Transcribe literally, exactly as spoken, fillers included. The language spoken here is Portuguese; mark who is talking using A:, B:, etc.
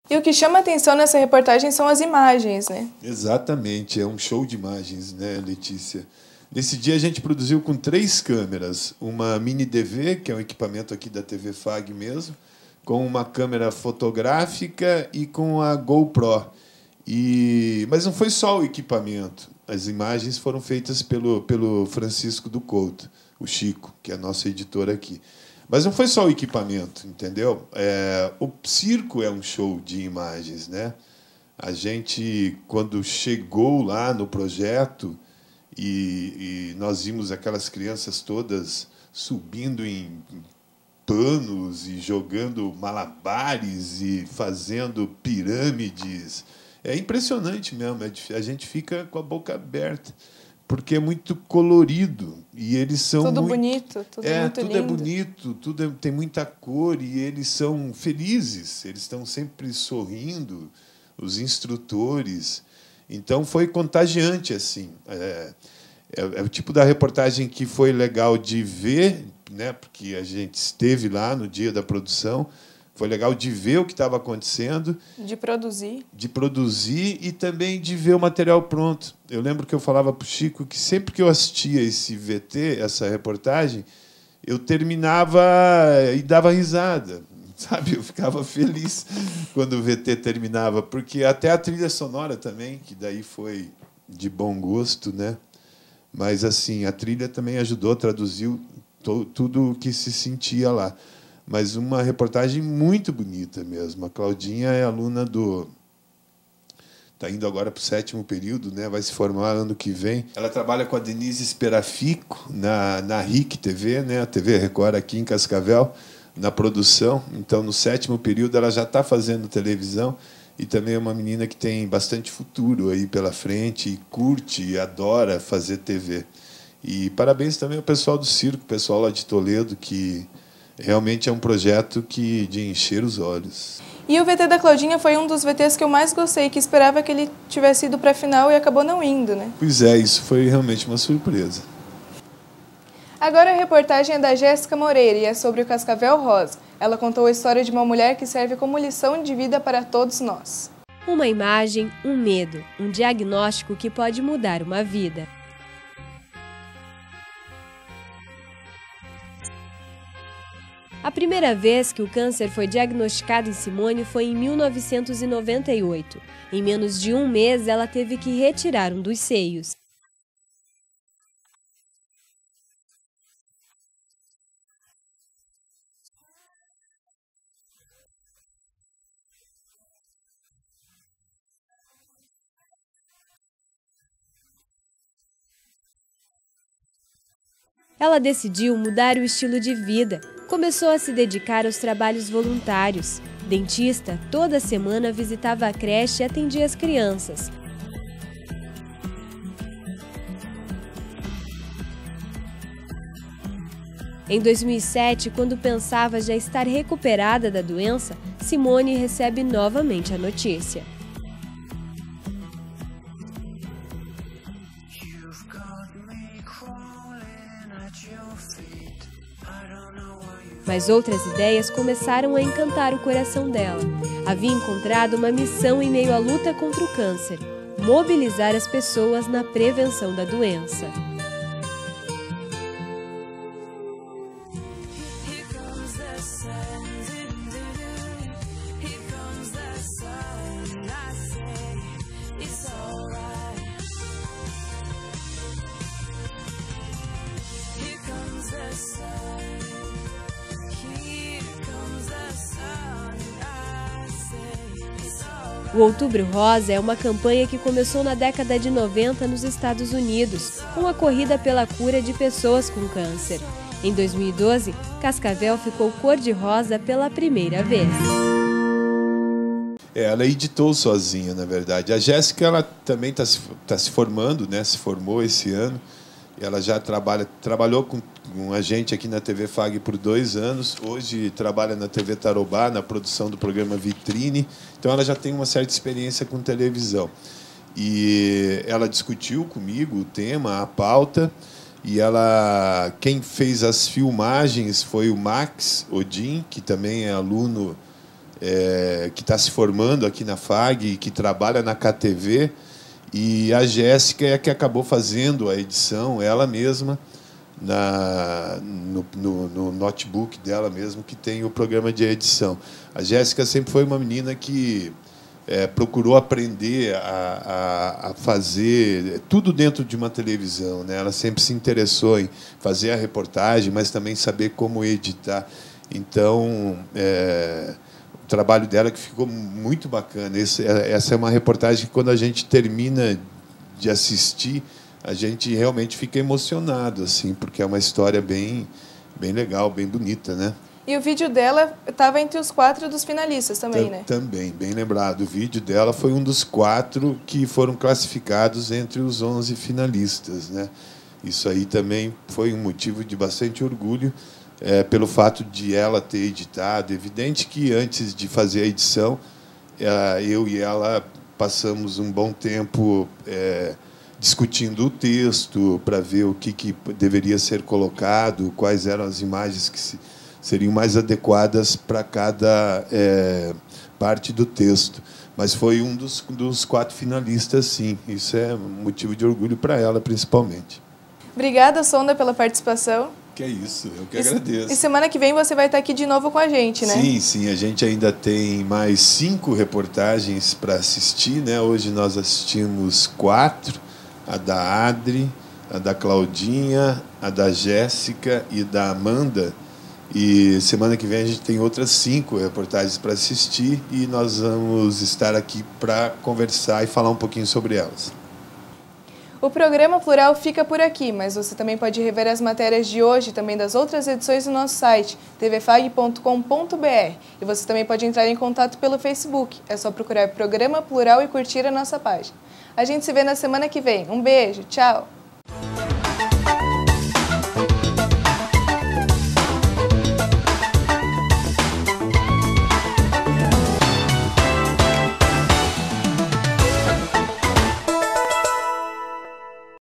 A: E o que chama atenção nessa reportagem são as imagens, né?
B: Exatamente, é um show de imagens, né, Letícia? Nesse dia a gente produziu com três câmeras, uma mini D V, que é um equipamento aqui da T V Fag mesmo, com uma câmera fotográfica e com a GoPro. E... Mas não foi só o equipamento, as imagens foram feitas pelo, pelo Francisco do Couto, o Chico, que é nosso editor aqui. Mas não foi só o equipamento, entendeu? É, o circo é um show de imagens, né? A gente, quando chegou lá no projeto e, e nós vimos aquelas crianças todas subindo em panos e jogando malabares e fazendo pirâmides, é impressionante mesmo. A gente fica com a boca aberta, porque é muito colorido e eles são
A: tudo
B: muito,
A: bonito, tudo
B: é,
A: muito
B: tudo
A: lindo.
B: é bonito, tudo é, tem muita cor e eles são felizes, eles estão sempre sorrindo, os instrutores. Então foi contagiante assim. É, é, é o tipo da reportagem que foi legal de ver, né? Porque a gente esteve lá no dia da produção. Foi legal de ver o que estava acontecendo.
A: De produzir.
B: De produzir e também de ver o material pronto. Eu lembro que eu falava para o Chico que sempre que eu assistia esse V T, essa reportagem, eu terminava e dava risada. Sabe? Eu ficava feliz quando o V T terminava, porque até a trilha sonora também, que daí foi de bom gosto, né? Mas assim, a trilha também ajudou, traduziu tudo o que se sentia lá. Mas uma reportagem muito bonita mesmo. A Claudinha é aluna do... Está indo agora para o sétimo período, né? Vai se formar ano que vem. Ela trabalha com a Denise Esperafico na, na R I C T V, né? A T V Record aqui em Cascavel, na produção. Então, no sétimo período, ela já está fazendo televisão e também é uma menina que tem bastante futuro aí pela frente e curte e adora fazer T V. E parabéns também ao pessoal do circo, o pessoal lá de Toledo, que... realmente é um projeto que de encher os olhos.
A: E o V T da Claudinha foi um dos V Ts que eu mais gostei, que esperava que ele tivesse ido para a final e acabou não indo, né?
B: Pois é, isso foi realmente uma surpresa.
A: Agora a reportagem é da Jéssica Moreira e é sobre o Cascavel Rosa. Ela contou a história de uma mulher que serve como lição de vida para todos nós.
C: Uma imagem, um medo, um diagnóstico que pode mudar uma vida. A primeira vez que o câncer foi diagnosticado em Simone foi em mil novecentos e noventa e oito. Em menos de um mês, ela teve que retirar um dos seios. Ela decidiu mudar o estilo de vida. Começou a se dedicar aos trabalhos voluntários. Dentista, toda semana visitava a creche e atendia as crianças. Em dois mil e sete, quando pensava já estar recuperada da doença, Simone recebe novamente a notícia. Mas outras ideias começaram a encantar o coração dela. Havia encontrado uma missão em meio à luta contra o câncer: mobilizar as pessoas na prevenção da doença. O Outubro Rosa é uma campanha que começou na década de noventa nos Estados Unidos, com a corrida pela cura de pessoas com câncer. Em dois mil e doze, Cascavel ficou cor-de-rosa pela primeira vez.
B: É, ela editou sozinha, na verdade. A Jéssica, ela também está se, tá se formando, né? Se formou esse ano. Ela já trabalha, trabalhou com, com a gente aqui na T V Fag por dois anos. Hoje trabalha na T V Tarobá, na produção do programa Vitrine. Então, ela já tem uma certa experiência com televisão. E ela discutiu comigo o tema, a pauta. E ela, quem fez as filmagens foi o Max Odin, que também é aluno é, que está se formando aqui na F A G e que trabalha na K T V. E a Jéssica é a que acabou fazendo a edição, ela mesma, na, no, no, no notebook dela mesmo, que tem o programa de edição. A Jéssica sempre foi uma menina que é, procurou aprender a, a, a fazer tudo dentro de uma televisão, né? Ela sempre se interessou em fazer a reportagem, mas também saber como editar. Então, é, o trabalho dela que ficou muito bacana. Esse, essa é uma reportagem que, quando a gente termina de assistir, a gente realmente fica emocionado, assim, porque é uma história bem, bem legal, bem bonita, né?
A: E o vídeo dela estava entre os quatro dos finalistas também, né?
B: Também, bem lembrado. O vídeo dela foi um dos quatro que foram classificados entre os onze finalistas, né? Isso aí também foi um motivo de bastante orgulho, é, pelo fato de ela ter editado. Evidente que, antes de fazer a edição, é, eu e ela passamos um bom tempo é, discutindo o texto para ver o que, que deveria ser colocado, quais eram as imagens que se, seriam mais adequadas para cada é, parte do texto. Mas foi um dos, dos quatro finalistas, sim. Isso é motivo de orgulho para ela, principalmente.
A: Obrigada, Sonda, pela participação.
B: Que é isso, eu que agradeço.
A: E semana que vem você vai estar aqui de novo com a gente, né?
B: Sim, sim, a gente ainda tem mais cinco reportagens para assistir, né? Hoje nós assistimos quatro, a da Adri, a da Claudinha, a da Jéssica e da Amanda. E semana que vem a gente tem outras cinco reportagens para assistir e nós vamos estar aqui para conversar e falar um pouquinho sobre elas.
A: O programa Plural fica por aqui, mas você também pode rever as matérias de hoje e também das outras edições no nosso site, t v fag ponto com ponto b r. E você também pode entrar em contato pelo Facebook. É só procurar Programa Plural e curtir a nossa página. A gente se vê na semana que vem. Um beijo, tchau!